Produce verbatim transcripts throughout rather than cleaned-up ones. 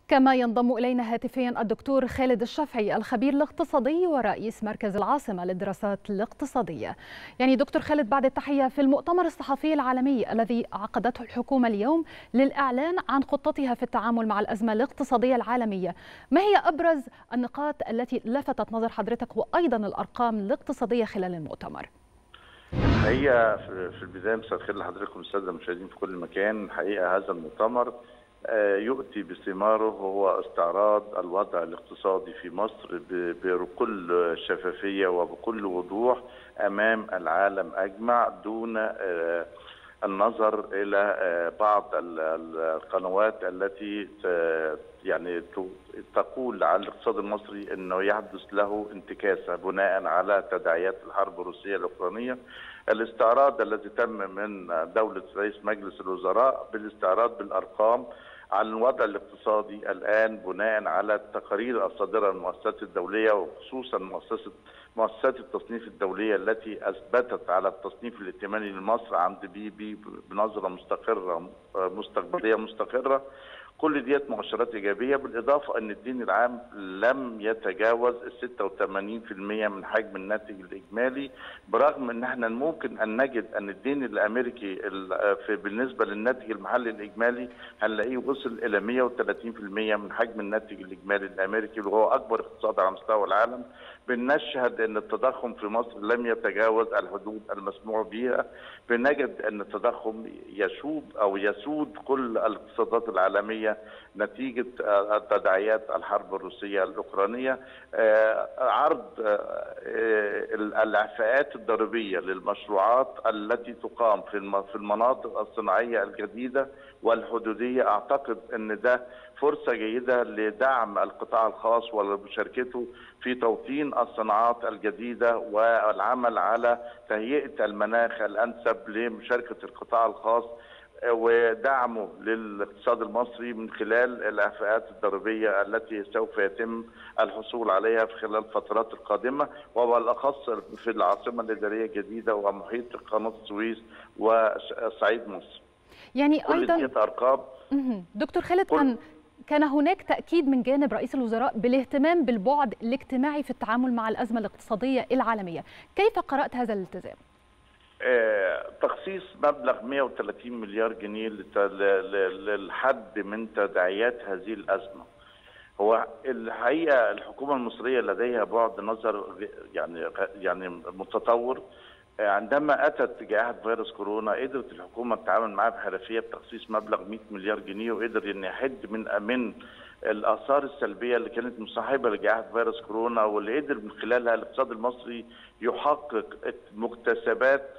كما ينضم إلينا هاتفيا الدكتور خالد الشافعي الخبير الاقتصادي ورئيس مركز العاصمة للدراسات الاقتصادية. يعني دكتور خالد، بعد التحية، في المؤتمر الصحفي العالمي الذي عقدته الحكومة اليوم للإعلان عن خطتها في التعامل مع الأزمة الاقتصادية العالمية، ما هي أبرز النقاط التي لفتت نظر حضرتك وأيضا الأرقام الاقتصادية خلال المؤتمر؟ الحقيقة في البداية مساء الخير لحضراتكم السادة المشاهدين في كل مكان. الحقيقة هذا المؤتمر يؤتي بثماره، هو استعراض الوضع الاقتصادي في مصر بكل شفافية وبكل وضوح أمام العالم أجمع، دون النظر إلى بعض القنوات التي يعني تقول على الاقتصاد المصري أنه يحدث له انتكاسة بناء على تداعيات الحرب الروسية الأوكرانية. الاستعراض الذي تم من دولة رئيس مجلس الوزراء بالاستعراض بالأرقام عن الوضع الاقتصادي الآن بناء على التقارير الصادرة من المؤسسات الدولية، وخصوصا مؤسسة مؤسسات التصنيف الدولية التي أثبتت على التصنيف الائتماني لمصر عند بي بي بنظرة مستقرة مستقبلية مستقرة. كل ديت مؤشرات إيجابية، بالإضافة أن الدين العام لم يتجاوز ستة وثمانين بالمئة من حجم الناتج الإجمالي، برغم أن احنا ممكن أن نجد أن الدين الأمريكي في بالنسبة للناتج المحلي الإجمالي هنلاقيه وصل إلى مئة وثلاثين بالمئة من حجم الناتج الإجمالي الأمريكي، وهو أكبر اقتصاد على مستوى العالم. بنشهد أن التضخم في مصر لم يتجاوز الحدود المسموح بها. بنجد أن التضخم يشوب أو يسود كل الاقتصادات العالمية نتيجة تداعيات الحرب الروسية الأوكرانية. عرض الإعفاءات الضريبية للمشروعات التي تقام في المناطق الصناعية الجديدة والحدودية، أعتقد أن ده فرصة جيدة لدعم القطاع الخاص ومشاركته في توطين الصناعات الجديدة والعمل على تهيئة المناخ الأنسب لمشاركة القطاع الخاص ودعمه للاقتصاد المصري من خلال الإعفاءات الضريبية التي سوف يتم الحصول عليها في خلال الفترات القادمة، وبالأخص في العاصمة الإدارية الجديدة ومحيط قناة السويس وصعيد مصر. يعني كل أيضا أرقام دكتور خالد، كان كان هناك تأكيد من جانب رئيس الوزراء بالاهتمام بالبعد الاجتماعي في التعامل مع الأزمة الاقتصادية العالمية. كيف قرأت هذا الالتزام؟ آه، تخصيص مبلغ مئة وثلاثين مليار جنيه للحد من تداعيات هذه الأزمة. هو الحقيقة الحكومة المصرية لديها بعد نظر يعني يعني متطور. عندما أتت جائحة فيروس كورونا قدرت الحكومة تتعامل معها بحرفية بتخصيص مبلغ مئة مليار جنيه، وقدر أن يحد من من الآثار السلبية اللي كانت مصاحبة لجائحة فيروس كورونا، واللي قدر من خلالها الاقتصاد المصري يحقق مكتسبات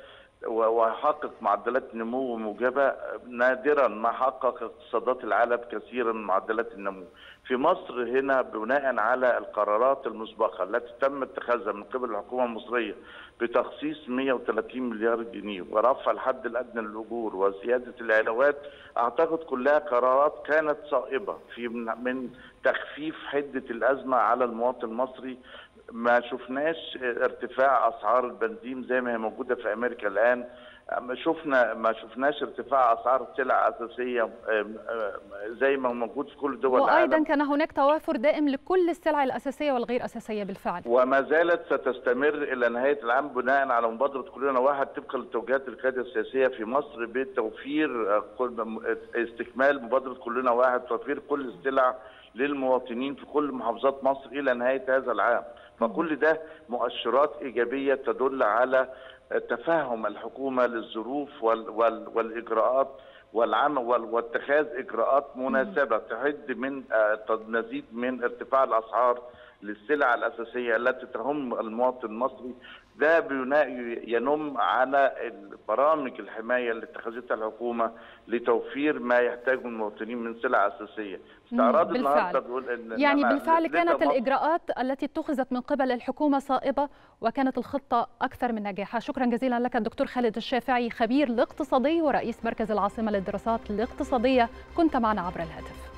ويحقق معدلات نمو موجبة. نادرا ما حقق اقتصادات العالم كثيرا من معدلات النمو. في مصر هنا بناء على القرارات المسبقة التي تم اتخاذها من قبل الحكومة المصرية بتخصيص مئة وثلاثين مليار جنيه ورفع الحد الأدنى للأجور وزيادة العلاوات، أعتقد كلها قرارات كانت صائبة في من تخفيف حدة الأزمة على المواطن المصري. ما شفناش ارتفاع اسعار البنزين زي ما هي موجوده في امريكا الان. ما شفنا ما شفناش ارتفاع اسعار السلع الاساسيه زي ما هو موجود في كل دول العالم. وايضا كان هناك توافر دائم لكل السلع الاساسيه والغير اساسيه بالفعل، وما زالت ستستمر الى نهايه العام بناء على مبادره كلنا واحد طبقا لتوجيهات القياده السياسيه في مصر بتوفير استكمال مبادره كلنا واحد، توفير كل السلع للمواطنين في كل محافظات مصر الى نهايه هذا العام. فكل ده مؤشرات إيجابية تدل على تفهم الحكومة للظروف وال وال والإجراءات والعمل واتخاذ إجراءات مناسبة تحد من مزيد من ارتفاع الأسعار للسلع الأساسية التي تهم المواطن المصري. ده ينم على برامج الحماية اللي اتخذتها الحكومة لتوفير ما يحتاجه المواطنين من سلع أساسية. استعراض النهارده بيقول ان يعني بالفعل كانت الإجراءات التي اتخذت من قبل الحكومة صائبة، وكانت الخطة أكثر من ناجحة. شكرا جزيلا لك الدكتور خالد الشافعي، خبير الاقتصادي ورئيس مركز العاصمة للدراسات الاقتصادية، كنت معنا عبر الهاتف.